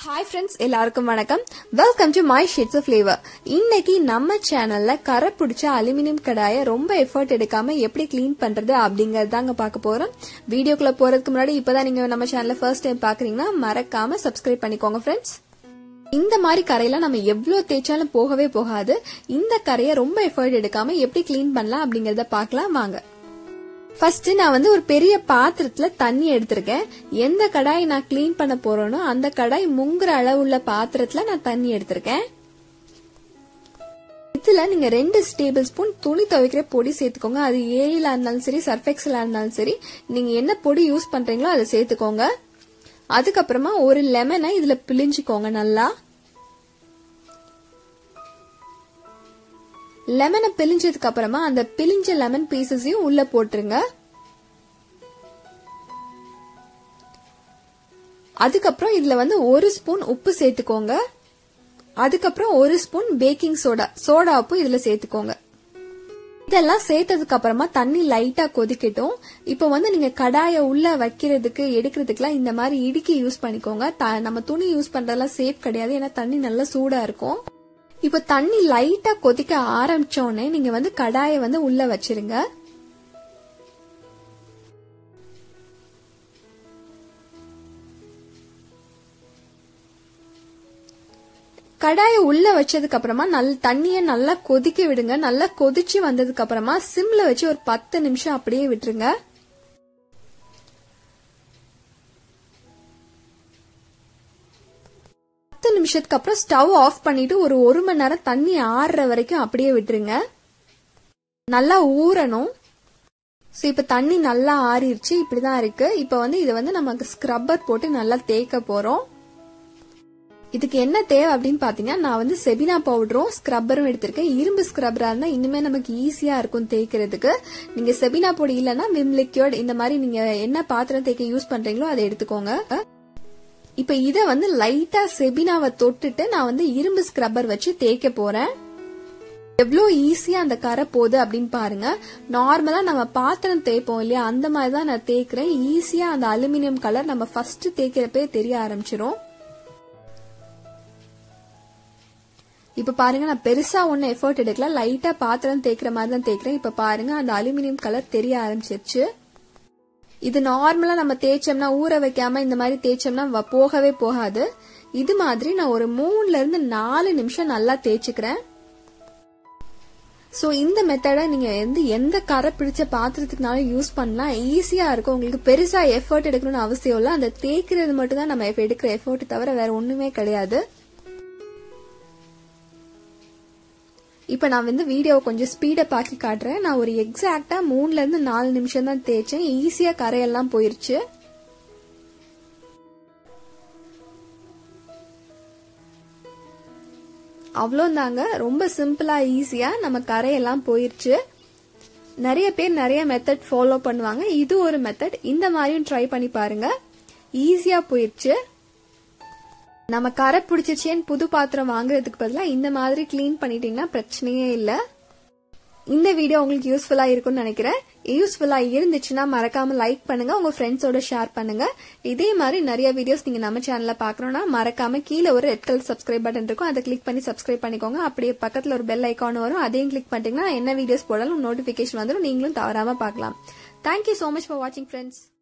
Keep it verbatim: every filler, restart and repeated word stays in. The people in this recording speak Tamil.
Hi friends, எல்லாருக்கும் வணக்கம். Welcome to my shades of flavor. இன்னைக்கு நம்ம சேனல்ல கரை பிடிச்ச அலுமினியம் கடாயை ரொம்ப எஃபர்ட் எடுக்காம எப்படி க்ளீன் பண்றது அப்படிங்கறதாங்க பார்க்க போறோம். வீடியோக்குள்ள போறதுக்கு முன்னாடி இப்பதான் நீங்க நம்ம சேனலை ஃபர்ஸ்ட் டைம் பாக்குறீங்கன்னா மறக்காம சப்ஸ்கிரைப் பண்ணிக்கோங்க ஃப்ரெண்ட்ஸ். இந்த மாதிரி கரையெல்லாம் நம்ம எவ்வளவு தேய்ச்சாலும் போகவே போகாது. இந்த கரையை ரொம்ப எஃபர்ட் எடுக்காம எப்படி க்ளீன் பண்ணலாம் அப்படிங்கறத பார்க்கலாம் வாங்க. ஃபர்ஸ்ட் நான் வந்து ஒரு பெரிய பாத்திரத்துல தண்ணி எடுத்திருக்கேன். எந்த கடாய் நான் கிளீன் பண்ண போறேனோ அந்த கடாய் முங்குற அளவுள்ள பாத்திரத்துல நான் தண்ணி எடுத்திருக்கேன். இதுல நீங்க ரெண்டு டேபிள் ஸ்பூன் துணி துவைக்கிற பொடி சேர்த்துக்கோங்க. அது ஏரியில இருந்தாலும் சரி, சர்ஃபெக்ஸ்ல இருந்தாலும் சரி, நீங்க என்ன பொடி யூஸ் பண்றீங்களோ அதை சேர்த்துக்கோங்க. அதுக்கப்புறமா ஒரு லெமனை இதுல பிழிஞ்சுக்கோங்க. நல்லா லெமனை பிழிஞ்சதுக்கு அப்புறமா அந்த பிழிஞ்ச லெமன் பீசஸையும் உள்ள போட்டுருங்க. அதுக்கப்புறம் இதுல வந்து ஒரு ஸ்பூன் உப்பு சேர்த்துக்கோங்க. அதுக்கப்புறம் ஒரு ஸ்பூன் பேக்கிங் சோடா சோடா உப்பு இதுல சேர்த்துக்கோங்க. இதெல்லாம் சேர்த்ததுக்கு அப்புறமா தண்ணி லைட்டா கொதிக்கட்டும். இப்ப வந்து நீங்க கடாய உள்ள வைக்கிறதுக்கு எடுக்கிறதுக்குலாம் இந்த மாதிரி இடுக்கி யூஸ் பண்ணிக்கோங்க. நம்ம துணி யூஸ் பண்றதெல்லாம் சேஃப் கிடையாது, ஏன்னா தண்ணி நல்லா சூடா இருக்கும். இப்ப தண்ணி லைட்டா கொதிக்க ஆரம்பிச்சோடனே நீங்க வந்து கடாயை வந்து உள்ள வச்சிருங்க. கடாயை உள்ள வச்சதுக்கு அப்புறமா நல்ல தண்ணிய நல்லா கொதிக்க விடுங்க. நல்லா கொதிச்சு வந்ததுக்கு அப்புறமா சிம்ல வச்சு ஒரு பத்து நிமிஷம் அப்படியே விட்டுருங்க. பத்து நிமிஷத்துக்கு அப்புறம் ஸ்டவ் ஆஃப் பண்ணிட்டு ஒரு ஒரு மணி நேரம் தண்ணி ஆறுற வரைக்கும் அப்படியே விட்டுருங்க. நல்லா ஊறணும். சோ இப்ப தண்ணி நல்லா ஆறிடுச்சு. இப்படிதான் இருக்கு. இப்ப வந்து இதை வந்து நமக்கு ஸ்க்ரப்பர் போட்டு நல்லா தேய்க்க போறோம். இதுக்கு என்ன தேவை அப்படின்னு பாத்தீங்கன்னா, நான் வந்து செபினா பவுடரும் ஸ்க்ரப்பரும் எடுத்திருக்கேன். இரும்பு ஸ்க்ரப்பரா இருந்தா இன்னுமே நமக்கு ஈஸியா இருக்கும் தேய்க்கிறதுக்கு. நீங்க செபினா பொடி இல்லைன்னா விம் லிக்விட் இந்த மாதிரி நீங்க என்ன பாத்திரம் தேய்க்க யூஸ் பண்றீங்களோ அதை எடுத்துக்கோங்க. இப்ப இத வந்து லைட்டா செபினாவை தொட்டுட்டு நான் வந்து இரும்பு ஸ்க்ரப்பர் வச்சு தேய்க்க போறேன். எவ்வளவு ஈஸியா அந்த கரை போகுது அப்படின்னு பாருங்க. நார்மலா நம்ம பாத்திரம் தேய்ப்போம் இல்லையா, அந்த மாதிரிதான் நான் தேய்க்கிறேன். ஈஸியா அந்த அலுமினியம் கலர் நம்ம ஃபர்ஸ்ட் தேய்க்கிறப்பே தெரிய ஆரம்பிச்சிரும். இப்ப பாருங்க, நான் பெருசா ஒன்னும் எஃபர்ட் எடுக்கல, லைட்டா பாத்திரம் தேய்க்கிற மாதிரி தான் தேய்க்கிறேன். இப்ப பாருங்க அந்த அலுமினியம் கலர் தெரிய ஆரம்பிச்சிருச்சு. இது நார்மலா நம்ம தேய்ச்சோம்னா, ஊற வைக்காம இந்த மாதிரி தேய்ச்சோம்னா போகவே போகாது. இது மாதிரி நான் ஒரு மூணுல இருந்து நாலு நிமிஷம் நல்லா தேய்ச்சுக்கிறேன். சோ இந்த மெத்தடை நீங்க வந்து எந்த கரை பிடிச்ச பாத்திரத்துக்குனாலும் யூஸ் பண்ணலாம். ஈஸியா இருக்கும். உங்களுக்கு பெருசா எஃபர்ட் எடுக்கணும்னு அவசியம் இல்ல. அந்த தேய்க்கிறது மட்டும் தான் நம்ம எடுக்கிற எஃபர்ட் தவிர வேற ஒண்ணுமே கிடையாது. இப்ப நான் வந்து வீடியோ கொஞ்சம் ஸ்பீடப் ஆக்கி காட்டுறேன். நான் ஒரு எக்ஸாக்டா மூணுல இருந்து நாலு நிமிஷம் தான் தேய்ச்சேன். ஈஸியா கரையெல்லாம் போயிருச்சு. அவ்வளோதாங்க. ரொம்ப சிம்பிளா ஈஸியா நம்ம கரையெல்லாம் போயிருச்சு. நிறைய பேர் நிறைய மெத்தட் ஃபாலோ பண்ணுவாங்க. இது ஒரு மெத்தட். இந்த மாதிரியும் ட்ரை பண்ணி பாருங்க. ஈஸியா போயிருச்சு. நம்ம கரை பிடிச்சிச்சேன்னு புது பாத்திரம் வாங்குறதுக்கு பதிலா இந்த மாதிரி கிளீன் பண்ணிட்டீங்கன்னா பிரச்சனையே இல்ல. இந்த வீடியோ உங்களுக்கு யூஸ்ஃபுல்லா இருக்கும்னு நினைக்கிறேன். யூஸ்ஃபுல்லா இருந்துச்சுன்னா மறக்காம லைக் பண்ணுங்க, உங்க ஃப்ரெண்ட்ஸோட ஷேர் பண்ணுங்க. இதே மாதிரி நிறைய வீடியோஸ் நீங்க நம்ம சேனல்ல பாக்கணும்னா மறக்காம கீழே ஒரு ரெட் கலர் சப்ஸ்கிரைப் பட்டன் இருக்கும், அதை கிளிக் பண்ணி சப்ஸ்கிரைப் பண்ணிக்கோங்க. அப்படியே பக்கத்துல ஒரு பெல் ஐக்கான் வரும், அதையும் கிளிக் பண்ணிட்டீங்கன்னா என்ன வீடியோஸ் போடாலும் நோட்டிபிகேஷன் வந்துடும், நீங்களும் தவறாம பார்க்கலாம். தேங்க்யூ சோ மச் ஃபார் வாட்சிங் ஃப்ரெண்ட்ஸ்.